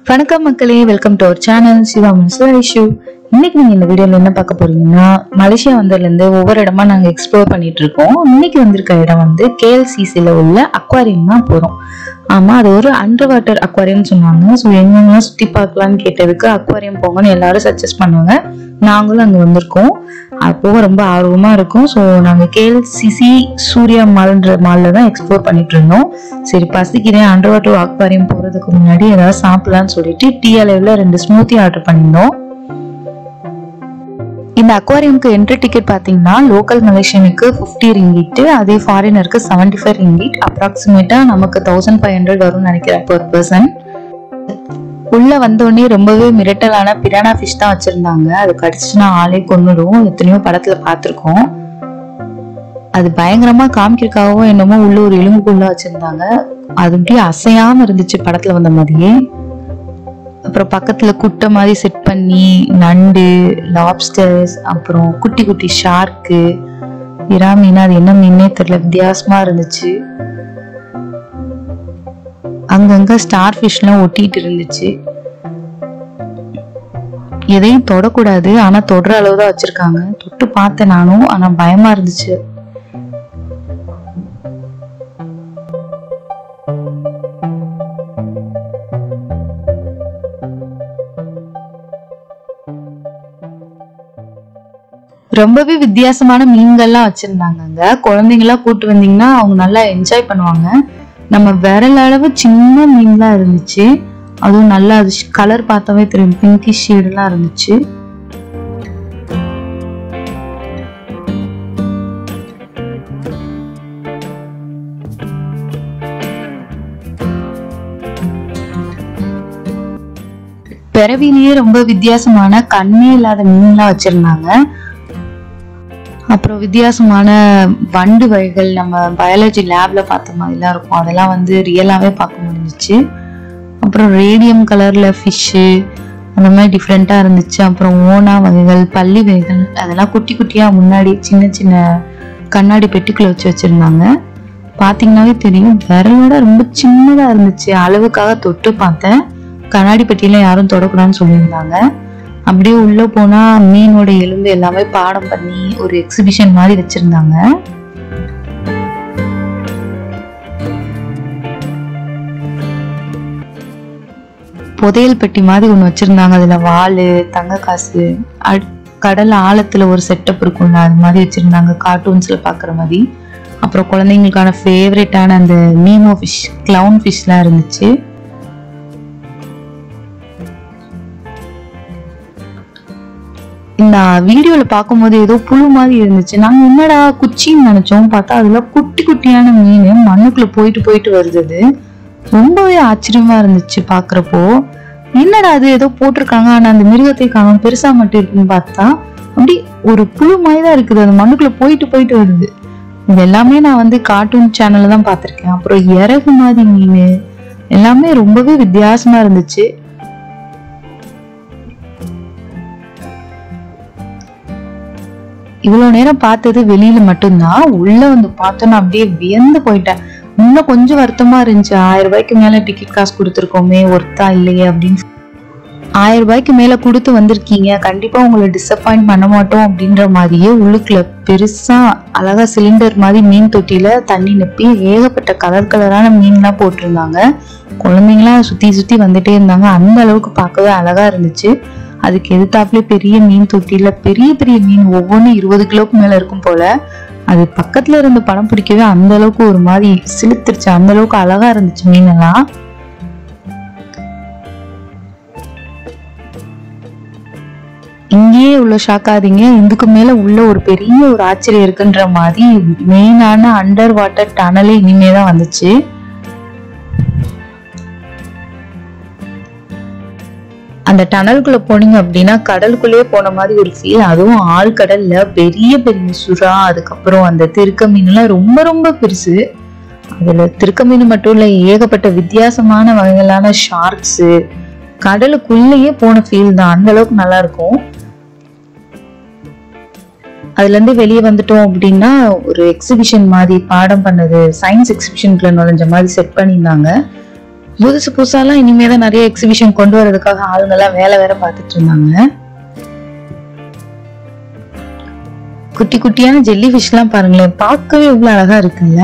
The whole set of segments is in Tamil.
வணக்கம் மக்களே, welcome to our channel Siva இஷ்யூ. இன்னைக்கு நீங்க இந்த வீடியோல என்ன பார்க்க போறீங்கன்னா, மலேசியா வந்ததுல இருந்து ஒவ்வொரு இடமா நாங்க எக்ஸ்ப்ளோர் பண்ணிட்டு இருக்கோம். இன்னைக்கு வந்திருக்க இடம் வந்து KLCCல உள்ள அக்வாரியம் தான் போறோம். ஆமா, அது ஒரு அண்டர் வாட்டர் அக்வாரியம் சொன்னாங்க. ஸோ எங்கெல்லாம் சுத்தி பார்க்கலான்னு கேட்டதுக்கு அக்வாரியம் போங்கன்னு எல்லாரும் சஜஸ்ட் பண்ணுவாங்க. நாங்களும் அங்க வந்திருக்கோம். அப்போ ரொம்ப ஆர்வமா இருக்கும். ஸோ நாங்க KLCC சூர்யா மால்ன்ற மால்ல தான் எக்ஸ்ப்ளோர் பண்ணிட்டு இருந்தோம். சரி, பசிக்கிறேன், அண்டர் வாட்டர் அக்வாரியம் போறதுக்கு முன்னாடி ஏதாவது சாப்பிடலாம்னு சொல்லிட்டு டீ அளவுல 2 ஸ்மூத்தி ஆர்டர் பண்ணியிருந்தோம். இந்த அக்வாரியமுக்கு என்ட்ரி டிக்கெட் பாத்தீங்கன்னா லோக்கல் மலேசியனுக்கு 50 ரிங்கிட், அதே ஃபாரினருக்கு 75 ரிங்கிட், அப்ராக்சிமேட்டா நமக்கு 1500 வரும்னு நினைக்கிறேன் per person. உள்ள வந்தோடனே ரொம்பவே மிரட்டலான பிரானா ஃபிஷ் தான் வச்சிருந்தாங்க. அது கடிச்சுன்னா ஆளே கொன்னுடும். எத்தனையோ படத்துல பார்த்திருக்கோம். அது பயங்கரமா காமிக்கிறதுக்காகவும் என்னமோ உள்ள ஒரு எலும்புக்குள்ள வச்சிருந்தாங்க. அது அப்படியே அசையாம இருந்துச்சு படத்துல வந்த மாதிரியே. அப்புறம் பக்கத்துல குட்டை மாதிரி செட் பண்ணி நண்டு, லாப்ஸ்டர்ஸ், அப்புறம் குட்டி குட்டி ஷார்க்கு, இறா மீன், அது என்ன மீனே தெரியல, வித்தியாசமா இருந்துச்சு. அங்கங்க ஸ்டார் ஃபிஷ்லாம் ஒட்டிட்டு இருந்துச்சு. எதையும் தொடக்கூடாது, ஆனா தொடுற அளவுதான் வச்சிருக்காங்க. தொட்டு பார்த்தேன் நானும், ஆனா பயமா இருந்துச்சு. ரொம்பவே வித்தியாசமான மீன்கள்லாம் வச்சிருந்தாங்க. அங்க குழந்தைங்களா கூட்டு வந்தீங்கன்னா அவங்க நல்லா என்ஜாய் பண்ணுவாங்க. நம்ம விரல் அளவு சின்ன மீன்லாம் இருந்துச்சு. அதுவும் நல்லா அது கலர் பார்த்தாவே தெரியும், பிங்கிஷ் ஷேடெல்லாம் இருந்துச்சு. பிறவிலேயே ரொம்ப வித்தியாசமான கண்ணே இல்லாத மீன்லாம் வச்சிருந்தாங்க. அப்புறம் வித்தியாசமான வண்டு வகைகள் நம்ம பயாலஜி லேப்ல பார்த்த மாதிரிலாம் இருக்கும். அதெல்லாம் வந்து ரியலாவே பார்க்க முடிஞ்சிச்சு. அப்புறம் ரேடியம் கலர்ல ஃபிஷ்ஷு அந்த மாதிரி டிஃப்ரெண்டா இருந்துச்சு. அப்புறம் ஓனா வகைகள், பள்ளி வகைகள், அதெல்லாம் குட்டி குட்டியா முன்னாடி சின்ன சின்ன கண்ணாடி பெட்டிக்குள்ள வச்சிருந்தாங்க. பாத்தீங்கன்னாவே தெரியும், விரலோட ரொம்ப சின்னதா இருந்துச்சு. அளவுக்காக தொட்டு பார்த்தேன். கண்ணாடி பெட்டியில யாரும் தொடக்கூடாதுன்னு சொல்லியிருந்தாங்க. அப்படியே உள்ள போனா மீனோட எலும்பு எல்லாமே பாடம் பண்ணி ஒரு எக்ஸிபிஷன் மாதிரி வச்சிருந்தாங்க. புதையல் பெட்டி மாதிரி ஒண்ணு வச்சிருந்தாங்க. அதுல வாளு, தங்க காசு, கடல் ஆழத்துல ஒரு செட்டப் இருக்கும்ல, அது மாதிரி வச்சிருந்தாங்க, கார்ட்டூன்ஸ்ல பாக்குற மாதிரி. அப்புறம் குழந்தைங்களுக்கான ஃபேவரட்டான அந்த நீமோ ஃபிஷ், கிளவுன் ஃபிஷ்லாம் இருந்துச்சு. இந்த வீடியோல பார்க்கும்போது ஏதோ புழு மாதிரி இருந்துச்சு. நாங்க என்னடா குச்சின்னு நினைச்சோம். பார்த்தா அதுல குட்டி குட்டியான மீன் மண்ணுக்குள்ள போயிட்டு வருது. ரொம்பவே ஆச்சரியமா இருந்துச்சு பாக்குறப்போ. என்னடா அது ஏதோ போட்டிருக்காங்க, ஆனா அந்த மிருகத்தை காணும், பெருசா மட்டும் இருக்குன்னு பார்த்தா அப்படி ஒரு புழு மாதிரிதான் இருக்குது. அது மண்ணுக்குள்ள போயிட்டு வருது. இது எல்லாமே நான் வந்து கார்ட்டூன் சேனல்ல தான் பார்த்திருக்கேன். அப்புறம் இறகு மாதிரி மீன் எல்லாமே ரொம்பவே வித்தியாசமா இருந்துச்சு. இவ்வளவு நேரம் பார்த்தது வெளியில மட்டும்தான். உள்ள வந்து பார்த்தோன்னா அப்படியே வியந்து போயிட்டேன். இன்னும் கொஞ்சம் வருத்தமா இருந்துச்சு. 1000 ரூபாய்க்கு மேல டிக்கெட் காசு கொடுத்துருக்கோமே, ஒர்த்தா இல்லையே அப்படின்னு. 1000 ரூபாய்க்கு மேல கொடுத்து வந்திருக்கீங்க, கண்டிப்பா உங்களை டிசப்பாயிண்ட் பண்ண மாட்டோம் அப்படின்ற மாதிரியே உள்ளுக்குள்ள பெருசா அழகா சிலிண்டர் மாதிரி மீன் தொட்டியில தண்ணி நிப்பி ஏகப்பட்ட கலரான மீன்லாம் போட்டிருந்தாங்க. குழந்தைங்களாம் சுத்தி வந்துட்டே இருந்தாங்க. அந்த அளவுக்கு பார்க்கவே அழகா இருந்துச்சு. அதுக்கு எதிர்த்தாப்புல பெரிய மீன் தொட்டியில பெரிய மீன் ஒவ்வொன்றும் 20 கிலோக்கு மேல இருக்கும் போல. அது பக்கத்துல இருந்து படம் பிடிக்கவே அந்த அளவுக்கு ஒரு மாதிரி சிலுத்துருச்சு. அந்த அளவுக்கு அழகா இருந்துச்சு மீனெல்லாம். இங்கேயே உள்ள ஷாக்காதீங்க, இதுக்கு மேல உள்ள ஒரு பெரிய ஒரு ஆச்சரியம் இருக்குன்ற மாதிரி மெயினான அண்டர் வாட்டர் டனலே இனிமேதான் வந்துச்சு. அந்த டனலுக்குள்ள போனீங்க அப்படின்னா கடலுக்குள்ளேயே போன மாதிரி ஒரு ஃபீல். அதுவும் ஆழ்கடல்ல பெரிய சுறா, அதுக்கப்புறம் அந்த திருக்க மீன் எல்லாம் ரொம்ப பெருசு. அதுல திருக்க மீன் மட்டும் இல்ல, ஏகப்பட்ட வித்தியாசமான வகைகளான ஷார்க்ஸ். கடலுக்குள்ளேயே போன ஃபீல் தான். அந்த அளவுக்கு நல்லா இருக்கும். அதுல இருந்து வெளியே வந்துட்டோம் அப்படின்னா ஒரு எக்ஸிபிஷன் மாதிரி பாடம் பண்ணது, சயின்ஸ் எக்ஸிபிஷனுக்குள்ள நுழைஞ்ச மாதிரி செட் பண்ணியிருந்தாங்க. புதுசு புதுசாலாம் இனிமேதான் நிறைய எக்ஸிபிஷன் கொண்டு வரதுக்காக ஆளுங்க எல்லாம் வேலை வேற பார்த்துட்டு இருந்தாங்க. குட்டி குட்டியான ஜெல்லி ஃபிஷ் எல்லாம் பாருங்களேன், பார்க்கவே இவ்வளவு அழகா இருக்குல்ல.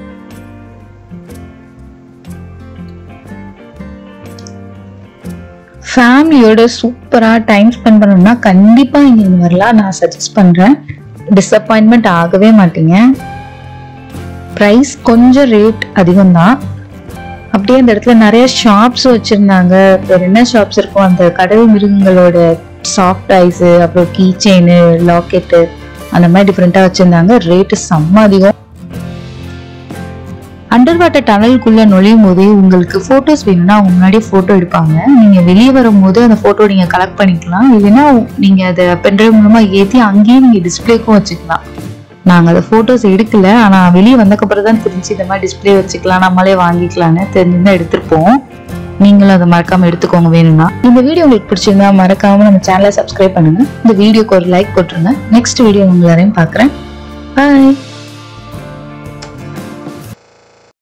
ஃபேமிலியோட சூப்பரா டைம் ஸ்பெண்ட் பண்ணணும்னா கண்டிப்பா இங்க வரலாம், நான் சஜஸ்ட் பண்றேன். டிசப்பாயின்மெண்ட் ஆகவே மாட்டீங்க. பிரைஸ் கொஞ்சம் ரேட் அதிகம் தான். அப்படியே அந்த இடத்துல நிறைய ஷாப்ஸ் வச்சிருந்தாங்க. வேற என்ன ஷாப்ஸ் இருக்கும், அந்த கடல் மிருகங்களோட சாஃப்ட் ஐஸ், அப்புறம் கீ செயின், லாக்கெட்டு, அந்த மாதிரி டிஃப்ரெண்டா வச்சிருந்தாங்க. ரேட்டு செம்ம அதிகம். அண்டர் வாட்டர் டனலுக்குள்ள நுழையும் போதே உங்களுக்கு போட்டோஸ் வேணும்னா அவங்க முன்னாடியே போட்டோ எடுப்பாங்க. நீங்க வெளியே வரும்போது அந்த போட்டோ நீங்க கலெக்ட் பண்ணிக்கலாம். இல்லைன்னா நீங்க அதை பென்ட்ரைவ் மூலமா ஏற்றி அங்கேயே நீங்க டிஸ்பிளேக்கும் வச்சுக்கலாம். நாங்க அதை போட்டோஸ் எடுக்கல, ஆனா வெளியே வந்தக்கப்புறம் தான் தெரிஞ்சு இந்த மாதிரி டிஸ்பிளே வச்சுக்கலாம், நம்மளே வாங்கிக்கலாம்னு தெரிஞ்சுதான் எடுத்திருப்போம். நீங்களும் அதை மறக்காம எடுத்துக்கோங்க வேணும்னா. இந்த வீடியோ உங்களுக்கு பிடிச்சிருந்தா மறக்காம நம்ம சேனலை சப்ஸ்கிரைப் பண்ணுங்க. இந்த வீடியோக்கு ஒரு லைக் போட்டுருங்க. நெக்ஸ்ட் வீடியோ உங்க எல்லாரையும் பாக்குறேன். பாய்.